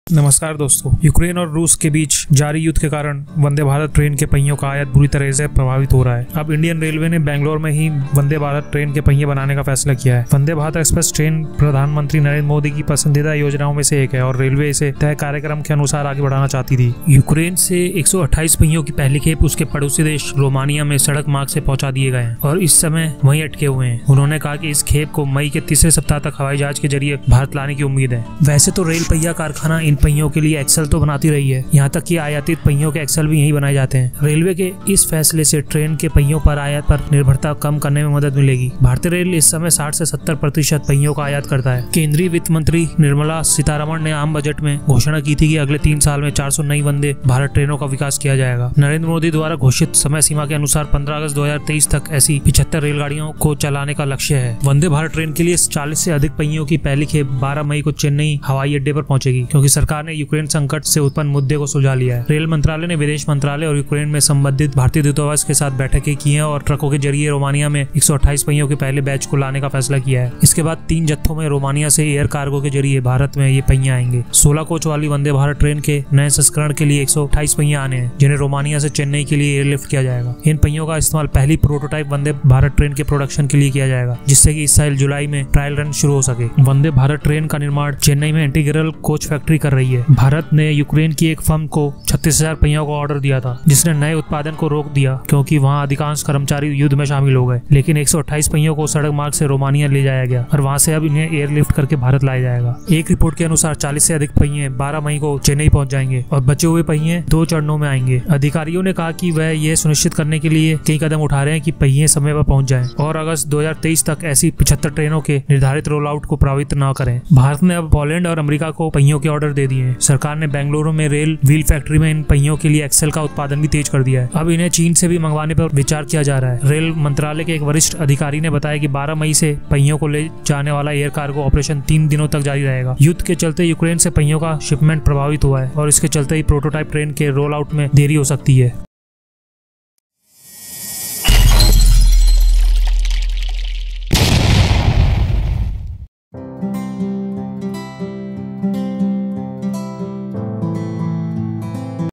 नमस्कार दोस्तों। यूक्रेन और रूस के बीच जारी युद्ध के कारण वंदे भारत ट्रेन के पहियों का आयात बुरी तरह से प्रभावित हो रहा है। अब इंडियन रेलवे ने बेंगलोर में ही वंदे भारत ट्रेन के पहिए बनाने का फैसला किया है। वंदे भारत एक्सप्रेस ट्रेन प्रधानमंत्री नरेंद्र मोदी की पसंदीदा योजनाओं में से एक है और रेलवे इसे तय कार्यक्रम के अनुसार आगे बढ़ाना चाहती थी। यूक्रेन से 128 पहियों की पहली खेप उसके पड़ोसी देश रोमानिया में सड़क मार्ग से पहुंचा दिए गए हैं और इस समय वहीं अटके हुए हैं। उन्होंने कहा कि इस खेप को मई के तीसरे सप्ताह तक हवाई जहाज के जरिए भारत लाने की उम्मीद है। वैसे तो रेल पहिया कारखाना इन पहियों के लिए एक्सल तो बनाती रही है, यहाँ तक कि आयातित पहियों के एक्सल भी यहीं बनाए जाते हैं। रेलवे के इस फैसले से ट्रेन के पहियों पर आयात पर निर्भरता कम करने में मदद मिलेगी। भारतीय रेल इस समय 60 से 70% पहियों का आयात करता है। केंद्रीय वित्त मंत्री निर्मला सीतारमण ने आम बजट में घोषणा की थी कि अगले 3 साल में 400 नई वंदे भारत ट्रेनों का विकास किया जाएगा। नरेंद्र मोदी द्वारा घोषित समय सीमा के अनुसार 15 अगस्त 2023 तक ऐसी 75 रेलगाड़ियों को चलाने का लक्ष्य है। वंदे भारत ट्रेन के लिए 40 से अधिक पहियों की पहली खेप 12 मई को चेन्नई हवाई अड्डे पर पहुंचेगी, क्योंकि सरकार ने यूक्रेन संकट से उत्पन्न मुद्दे को सुलझा लिया है। रेल मंत्रालय ने विदेश मंत्रालय और यूक्रेन में संबंधित भारतीय दूतावास के साथ बैठकें की हैं और ट्रकों के जरिए रोमानिया में 128 पहियों के पहले बैच को लाने का फैसला किया है। इसके बाद 3 जत्थों में रोमानिया से एयर कार्गो के जरिए भारत में ये पहिए आएंगे। 16 कोच वाली वंदे भारत ट्रेन के नए संस्करण के लिए 128 पहिए आने हैं, जिन्हें रोमानिया से चेन्नई के लिए एयरलिफ्ट किया जाएगा। इन पहियों का इस्तेमाल पहली प्रोटोटाइप वंदे भारत ट्रेन के प्रोडक्शन के लिए किया जाएगा, जिससे कि इस साल जुलाई में ट्रायल रन शुरू हो सके। वंदे भारत ट्रेन का निर्माण चेन्नई में इंटीग्रल कोच फैक्ट्री कर रही है। भारत ने यूक्रेन की एक फर्म को 36,000 पहियों का ऑर्डर दिया था, जिसने नए उत्पादन को रोक दिया क्योंकि वहां अधिकांश कर्मचारी युद्ध में शामिल हो गए। लेकिन 128 पहियों को सड़क मार्ग से रोमानिया ले जाया गया और वहां से अब इन्हें एयरलिफ्ट करके भारत लाया जाएगा। एक रिपोर्ट के अनुसार 40 से अधिक पहिए 12 मई को चेन्नई पहुंच जाएंगे और बचे हुए पहिए 2 चरणों में आएंगे। अधिकारियों ने कहा कि वह यह सुनिश्चित करने के लिए कई कदम उठा रहे हैं कि पहिए समय पर पहुंच जाएं और अगस्त 2023 तक ऐसी 75 ट्रेनों के निर्धारित रोल आउट को प्रभावित न करें। भारत ने अब पोलैंड और अमेरिका को पहियों के ऑर्डर दे दिए हैं। सरकार ने बेंगलुरु में रेल व्हील फैक्ट्री में इन पहियों के लिए एक्सेल का उत्पादन भी तेज कर दिया है। अब इन्हें चीन से भी मंगवाने पर विचार किया जा रहा है। रेल मंत्रालय के एक वरिष्ठ अधिकारी ने बताया कि 12 मई से पहियों को ले जाने वाला एयर कार्गो ऑपरेशन 3 दिनों तक जारी रहेगा। युद्ध के चलते यूक्रेन से पहियों का शिपमेंट प्रभावित हुआ है और इसके चलते ही प्रोटोटाइप ट्रेन के रोल आउट में देरी हो सकती है।